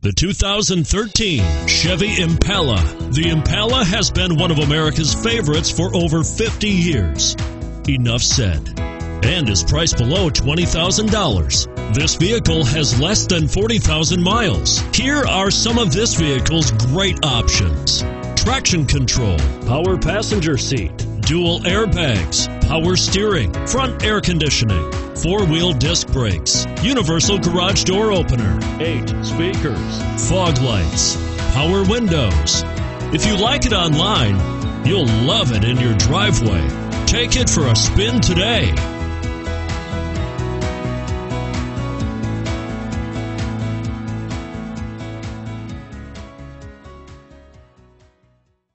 The 2013 Chevy Impala. The Impala has been one of America's favorites for over 50 years. Enough said. And is priced below $20,000. This vehicle has less than 40,000 miles. Here are some of this vehicle's great options: traction control, power passenger seat, dual airbags, power steering, front air conditioning, four-wheel disc brakes, universal garage door opener, 8 speakers, fog lights, power windows. If you like it online, you'll love it in your driveway. Take it for a spin today.